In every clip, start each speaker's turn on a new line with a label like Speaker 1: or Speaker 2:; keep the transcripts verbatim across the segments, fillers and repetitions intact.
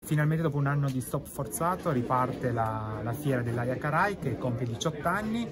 Speaker 1: Finalmente dopo un anno di stop forzato riparte la, la Fiera dell'Aia Carai che compie diciotto anni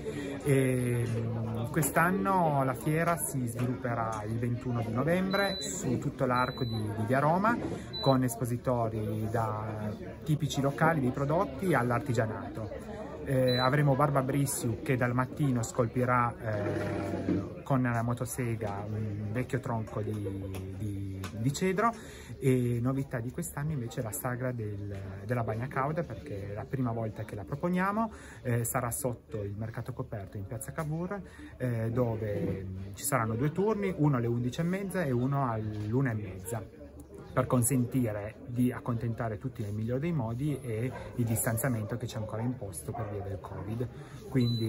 Speaker 1: e quest'anno la fiera si svilupperà il ventuno di novembre su tutto l'arco di, di Via Roma con espositori da tipici locali dei prodotti all'artigianato. Eh, avremo Barba Brissiu che dal mattino scolpirà eh, con la motosega un vecchio tronco di, di, di cedro, e novità di quest'anno invece la sagra del, della Bagna Cauda, perché è la prima volta che la proponiamo. Eh, sarà sotto il mercato coperto in piazza Cavour, eh, dove ci saranno due turni, uno alle undici e mezza e uno all'una e mezza, per consentire di accontentare tutti nel migliore dei modi e il distanziamento che ci è ancora imposto per via del Covid. Quindi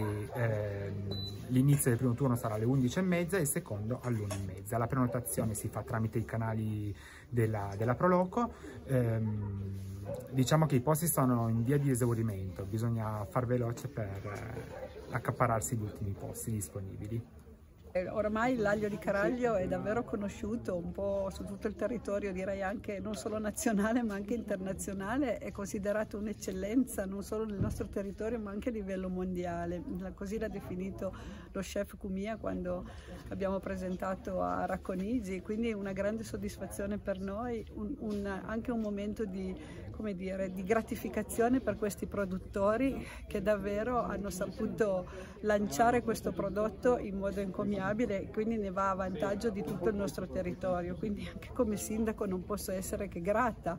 Speaker 1: ehm, l'inizio del primo turno sarà alle undici e mezza e il secondo all'una e mezza. La prenotazione si fa tramite i canali della, della Proloco. Ehm, diciamo che i posti sono in via di esaurimento, bisogna far veloce per eh, accaparrarsi gli ultimi posti disponibili.
Speaker 2: Oramai l'aglio di Caraglio è davvero conosciuto un po' su tutto il territorio, direi anche non solo nazionale ma anche internazionale, è considerato un'eccellenza non solo nel nostro territorio ma anche a livello mondiale, così l'ha definito lo chef Cumia quando abbiamo presentato a Racconigi, quindi una grande soddisfazione per noi, un, un, anche un momento di, come dire, di gratificazione per questi produttori che davvero hanno saputo lanciare questo prodotto in modo encomiabile, quindi ne va a vantaggio di tutto il nostro territorio. Quindi anche come sindaco non posso essere che grata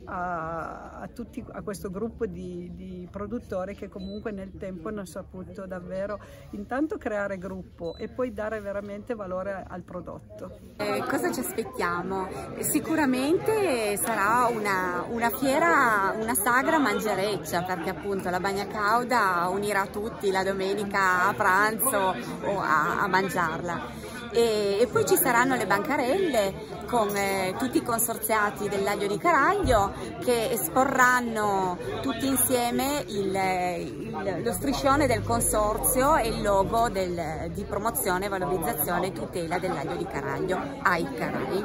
Speaker 2: a, a, tutti, a questo gruppo di, di produttori che comunque nel tempo hanno saputo davvero intanto creare gruppo e poi dare veramente valore al prodotto.
Speaker 3: Eh, cosa ci aspettiamo? Sicuramente sarà una, una fiera, una sagra mangereccia, perché appunto la Bagna Cauda unirà tutti la domenica a pranzo o a, a mangiarla. E, e poi ci saranno le bancarelle con eh, tutti i consorziati dell'aglio di Caraglio che esporranno tutti insieme il, il, lo striscione del consorzio e il logo del, di promozione, valorizzazione e tutela dell'aglio di Caraglio, A I Carai.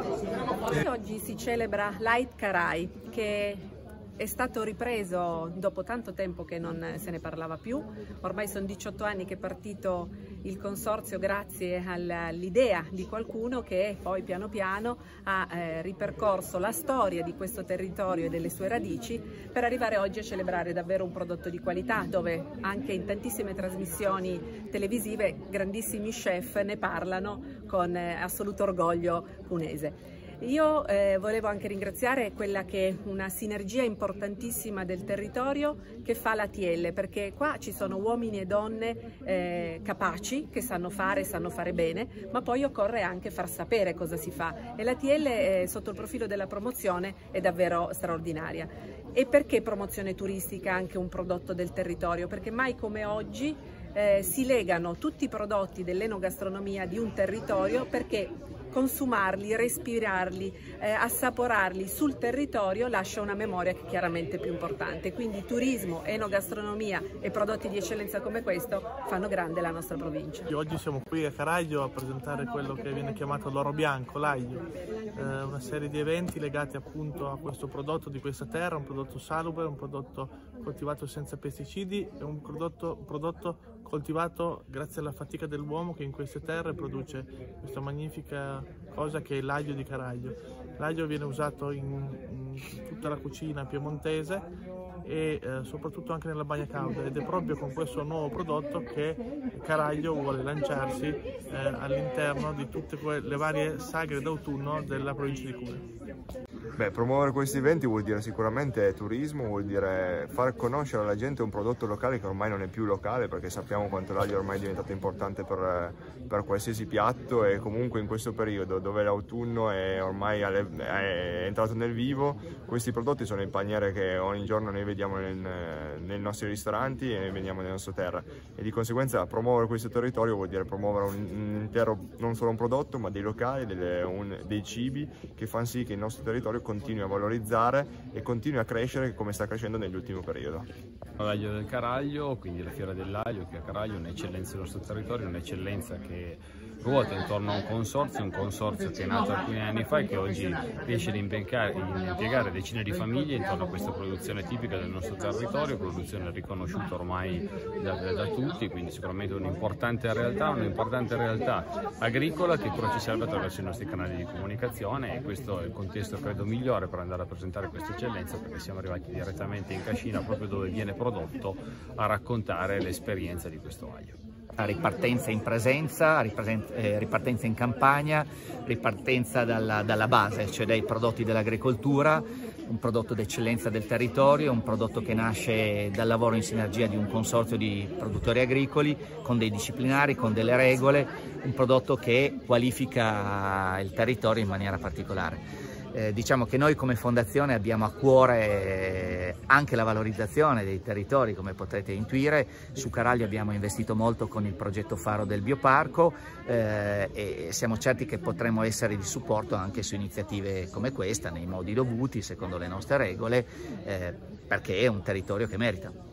Speaker 4: Oggi si celebra l'A I Carai, che è stato ripreso dopo tanto tempo che non se ne parlava più. Ormai sono diciotto anni che è partito il consorzio grazie all'idea di qualcuno che poi piano piano ha eh, ripercorso la storia di questo territorio e delle sue radici per arrivare oggi a celebrare davvero un prodotto di qualità, dove anche in tantissime trasmissioni televisive grandissimi chef ne parlano con eh, assoluto orgoglio cunese. Io eh, volevo anche ringraziare quella che è una sinergia importantissima del territorio che fa l'A T L, perché qua ci sono uomini e donne eh, capaci, che sanno fare, sanno fare bene, ma poi occorre anche far sapere cosa si fa, e l'A T L eh, sotto il profilo della promozione è davvero straordinaria. E perché promozione turistica anche un prodotto del territorio? Perché mai come oggi eh, si legano tutti i prodotti dell'enogastronomia di un territorio, perché consumarli, respirarli, eh, assaporarli sul territorio lascia una memoria che è chiaramente più importante. Quindi turismo, enogastronomia e prodotti di eccellenza come questo fanno grande la nostra provincia.
Speaker 5: Oggi siamo qui a Caraglio a presentare quello che viene chiamato l'oro bianco, l'aglio, eh, una serie di eventi legati appunto a questo prodotto di questa terra, un prodotto salubre, un prodotto coltivato senza pesticidi e un prodotto, un prodotto coltivato grazie alla fatica dell'uomo che in queste terre produce questa magnifica cosa che è l'aglio di Caraglio. L'aglio viene usato in, in tutta la cucina piemontese e eh, soprattutto anche nella Bagna Cauda, ed è proprio con questo nuovo prodotto che Caraglio vuole lanciarsi eh, all'interno di tutte le varie sagre d'autunno della provincia di Cuneo.
Speaker 6: Beh, promuovere questi eventi vuol dire sicuramente turismo, vuol dire far conoscere alla gente un prodotto locale che ormai non è più locale, perché sappiamo quanto l'aglio ormai è diventato importante per, per qualsiasi piatto, e comunque in questo periodo dove l'autunno è ormai alle, è entrato nel vivo, questi prodotti sono in paniere che ogni giorno noi vediamo nel, nei nostri ristoranti e vediamo nella nostra terra, e di conseguenza promuovere questo territorio vuol dire promuovere un, un intero, non solo un prodotto, ma dei locali, delle, un, dei cibi che fanno sì che il nostro territorio continui a valorizzare e continui a crescere come sta crescendo nell'ultimo periodo.
Speaker 7: L'aglio del Caraglio, quindi la fiera dell'aglio che a Caraglio è un'eccellenza del nostro territorio, un'eccellenza che ruota intorno a un consorzio, un consorzio che è nato alcuni anni fa e che oggi riesce ad impiegare, impiegare decine di famiglie intorno a questa produzione tipica del nostro territorio, produzione riconosciuta ormai da, da tutti, quindi sicuramente un'importante realtà, un'importante realtà agricola che però ci serve attraverso i nostri canali di comunicazione, e questo è il contesto credo migliore per andare a presentare questa eccellenza, perché siamo arrivati direttamente in Cascina, proprio dove viene prodotto, a raccontare l'esperienza di questo aglio.
Speaker 8: Ripartenza in presenza, ripartenza in campagna, ripartenza dalla, dalla base, cioè dai prodotti dell'agricoltura, un prodotto d'eccellenza del territorio, un prodotto che nasce dal lavoro in sinergia di un consorzio di produttori agricoli con dei disciplinari, con delle regole, un prodotto che qualifica il territorio in maniera particolare. Eh, diciamo che noi come fondazione abbiamo a cuore anche la valorizzazione dei territori, come potrete intuire. Su Caraglio abbiamo investito molto con il progetto Faro del Bioparco eh, e siamo certi che potremo essere di supporto anche su iniziative come questa, nei modi dovuti, secondo le nostre regole, eh, perché è un territorio che merita.